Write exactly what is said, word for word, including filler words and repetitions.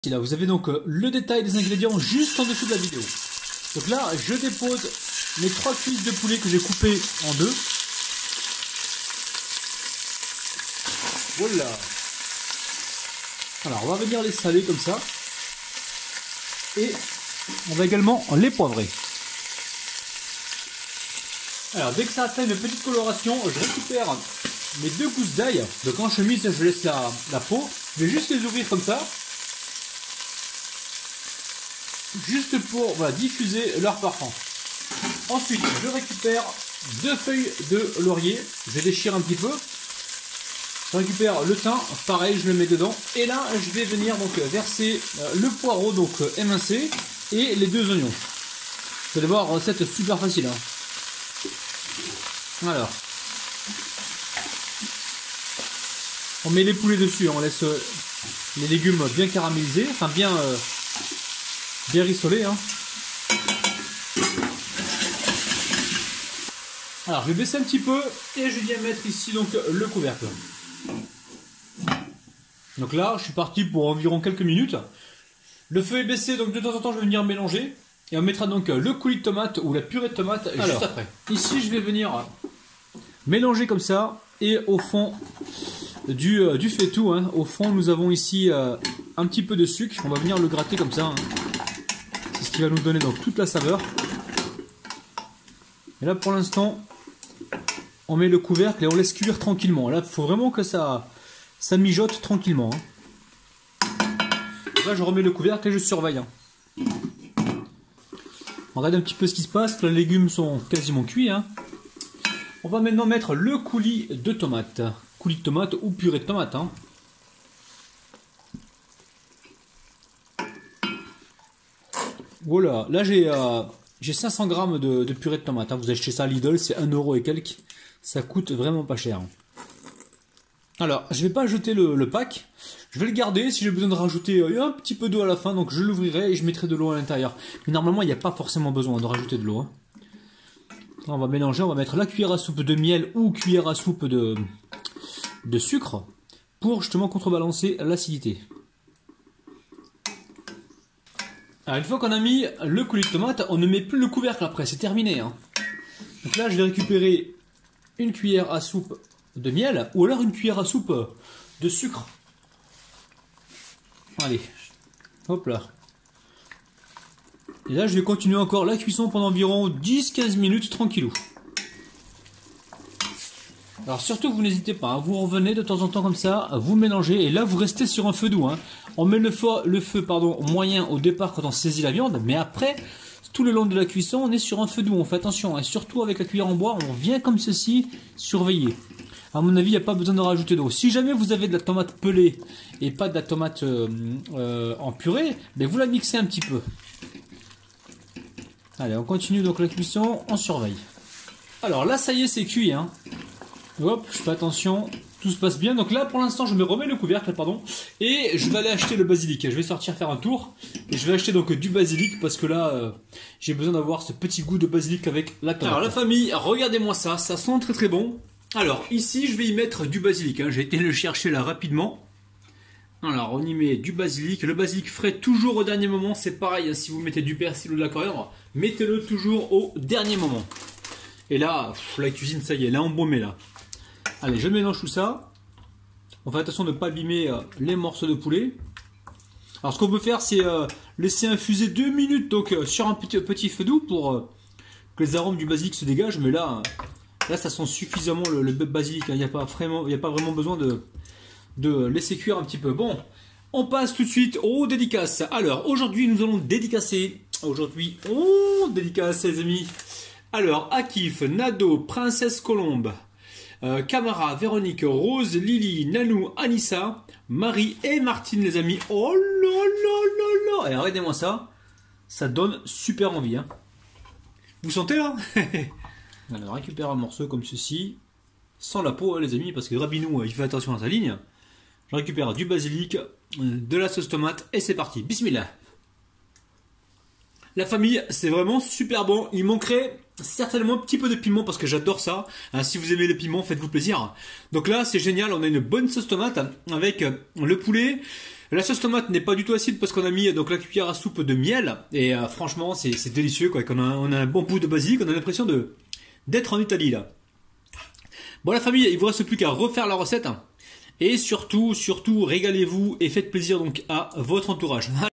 Là, vous avez donc euh, le détail des ingrédients juste en dessous de la vidéo. Donc là, je dépose mes trois cuisses de poulet que j'ai coupées en deux. Voilà. Alors, on va venir les saler comme ça. Et on va également les poivrer. Alors, dès que ça atteint une petite coloration, je récupère mes deux gousses d'ail. Donc en chemise, je laisse la, la peau. Je vais juste les ouvrir comme ça. Juste pour voilà, diffuser leur parfum. Ensuite, je récupère deux feuilles de laurier. Je déchire un petit peu. Je récupère le thym, pareil, je le mets dedans. Et là, je vais venir donc verser le poireau donc émincé et les deux oignons. Vous allez voir, recette super facile. Hein. Alors, on met les poulets dessus. On laisse les légumes bien caramélisés, enfin bien. Euh, Bien rissolé, hein. Alors, je vais baisser un petit peu et je viens mettre ici donc le couvercle. Donc là, je suis parti pour environ quelques minutes. Le feu est baissé, donc de temps en temps, je vais venir mélanger. Et on mettra donc le coulis de tomate ou la purée de tomate Alors, juste après. Ici, je vais venir mélanger comme ça. Et au fond du, euh, du faitout, hein, au fond, nous avons ici euh, un petit peu de sucre. On va venir le gratter comme ça. Hein. C'est ce qui va nous donner donc toute la saveur. Et là, pour l'instant, on met le couvercle et on laisse cuire tranquillement. Là, il faut vraiment que ça, ça mijote tranquillement. Hein. Là, je remets le couvercle et je surveille. Hein. On regarde un petit peu ce qui se passe. Les légumes sont quasiment cuits. Hein. On va maintenant mettre le coulis de tomate. Coulis de tomate ou purée de tomate. Hein. Voilà, là j'ai euh, j'ai cinq cents grammes de, de purée de tomate. Hein. Vous achetez ça à Lidl, c'est un euro et quelques. Ça coûte vraiment pas cher. Alors, je vais pas jeter le, le pack. Je vais le garder. Si j'ai besoin de rajouter un petit peu d'eau à la fin, donc je l'ouvrirai et je mettrai de l'eau à l'intérieur. Mais normalement, il n'y a pas forcément besoin de rajouter de l'eau. Hein. On va mélanger, on va mettre la cuillère à soupe de miel ou cuillère à soupe de, de sucre pour justement contrebalancer l'acidité. Alors une fois qu'on a mis le coulis de tomate, on ne met plus le couvercle après, c'est terminé. Hein. Donc là je vais récupérer une cuillère à soupe de miel ou alors une cuillère à soupe de sucre. Allez, hop là. Et là je vais continuer encore la cuisson pendant environ dix à quinze minutes tranquillou. Alors surtout vous n'hésitez pas, hein, vous revenez de temps en temps comme ça, vous mélangez et là vous restez sur un feu doux. Hein. On met le feu, le feu pardon, moyen au départ quand on saisit la viande, mais après, tout le long de la cuisson, on est sur un feu doux, on fait attention. Et surtout avec la cuillère en bois, on vient comme ceci surveiller. À mon avis, il n'y a pas besoin de rajouter d'eau. Si jamais vous avez de la tomate pelée et pas de la tomate euh, euh, en purée, ben vous la mixez un petit peu. Allez, on continue donc la cuisson, on surveille. Alors là, ça y est, c'est cuit. Hein. Hop, je fais attention, tout se passe bien. Donc là, pour l'instant, je me remets le couvercle, pardon, et je vais aller acheter le basilic. Je vais sortir faire un tour, et je vais acheter donc du basilic, parce que là, euh, j'ai besoin d'avoir ce petit goût de basilic avec la tomate. Alors la famille, regardez-moi ça, ça sent très très bon. Alors ici, je vais y mettre du basilic, hein. J'ai été le chercher là rapidement. Alors on y met du basilic, le basilic frais toujours au dernier moment, c'est pareil, hein, si vous mettez du persil ou de la coriandre, mettez-le toujours au dernier moment. Et là, pff, la cuisine, ça y est, elle est embaumée là. Allez, je mélange tout ça. On fait attention de ne pas abîmer euh, les morceaux de poulet. Alors ce qu'on peut faire, c'est euh, laisser infuser deux minutes donc, euh, sur un petit, petit feu doux pour euh, que les arômes du basilic se dégagent. Mais là, euh, là ça sent suffisamment le, le basilic. Il n'y a pas vraiment, il n'y a pas vraiment besoin de, de laisser cuire un petit peu. Bon, on passe tout de suite aux dédicaces. Alors aujourd'hui, nous allons dédicacer. Aujourd'hui, on dédicace les amis. Alors, Akif, Nado, Princesse Colombe. Euh, Camara, Véronique, Rose, Lily, Nanou, Anissa, Marie et Martine les amis. Oh là là là là. Et regardez-moi ça. Ça donne super envie. Hein. Vous sentez là? Alors récupère un morceau comme ceci. Sans la peau hein, les amis. Parce que Rabinou il fait attention à sa ligne. Je récupère du basilic, de la sauce tomate et c'est parti. Bismillah. La famille c'est vraiment super bon. Il manquerait certainement un petit peu de piment parce que j'adore ça. Hein, si vous aimez le piment, faites-vous plaisir. Donc là, c'est génial. On a une bonne sauce tomate avec le poulet, La sauce tomate n'est pas du tout acide parce qu'on a mis donc la cuillère à soupe de miel et euh, franchement c'est c'est délicieux quoi. Quand on a, on a un bon bout de basilic, on a l'impression de d'être en Italie là. Bon la famille, il vous reste plus qu'à refaire la recette hein. Et surtout, surtout régalez-vous et faites plaisir donc à votre entourage.